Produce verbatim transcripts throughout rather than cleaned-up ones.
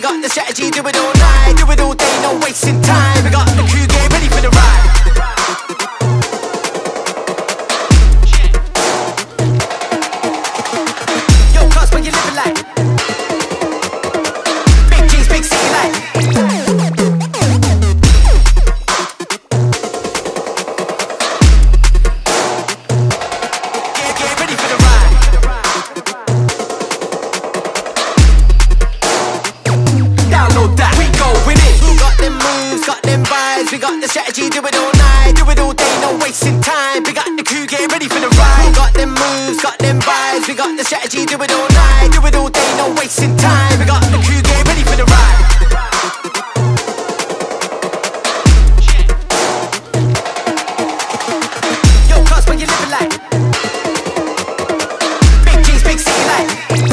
got the strategy, do it all night, do it all day, no wasting time. We got the crew, get ready for the ride. Yo, cuz, what you living like? Big G's, big city life. Get, get ready for the ride. Download that, we go with it. Who got them moves, got them vibes? We got the strategy, do it all night, do it all day, no wasting time. We got the crew, get ready for the ride. Who got them moves, got them vibes? We got the strategy, do it all night, do it all day, no wasting time. We got the crew, get ready for the ride. Yo, cuz, what you living like? Big G's, big city life.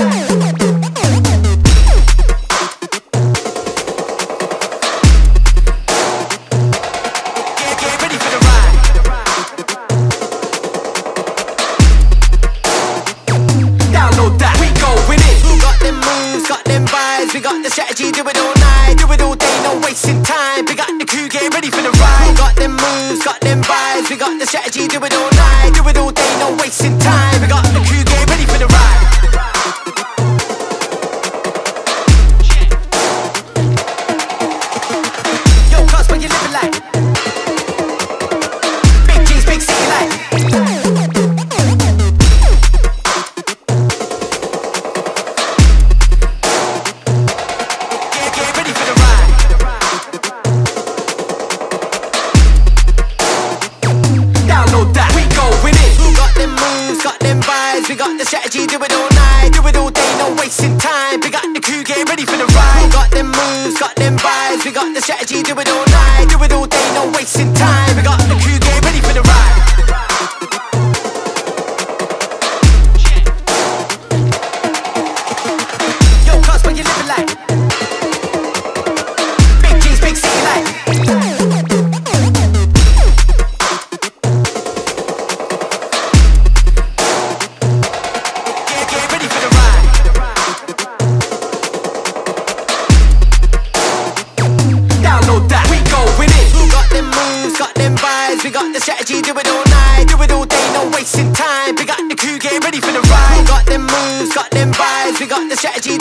Get, get ready for the ride. Download that, we go with it. Who got them moves, got them vibes? We got the strategy, do it all night, do it all day, no wasting time. We got the crew, get ready for the ride. Who got them moves, got them vibes? We got the strategy, do it all night, do it all day, no wasting time. We got the crew, get ready for the ride. Yo, cuz, what you living like? Big G's, big city life. Get, get ready for the ride. Download that, we go with it. Who got them moves, got them vibes? We got the strategy, do it all night, do it all day, no wasting time. We got the crew, get ready for the ride. Who got them moves, got them vibes? We got the strategy, do it all night, do it all day, no wasting time. We got the crew, get ready for the ride. Yo, cuz, what you living like? Big G's, big city life. Get, get ready for the ride. Download that, we go with it. Who got them moves, got them vibes? We got the strategy, do it all night, do it all day, no wasting time. We got the crew, get ready for the ride. Who got them moves, got them vibes? We got the strategy,